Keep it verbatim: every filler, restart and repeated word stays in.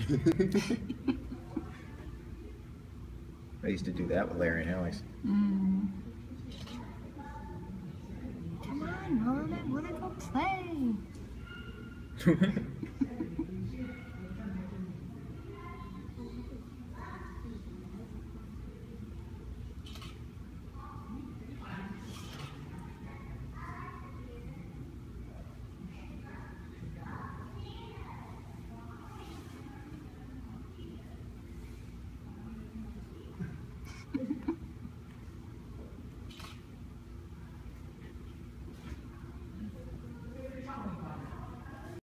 I used to do that with Larry and Alex. Mm. Come on, Mom, I want to go play.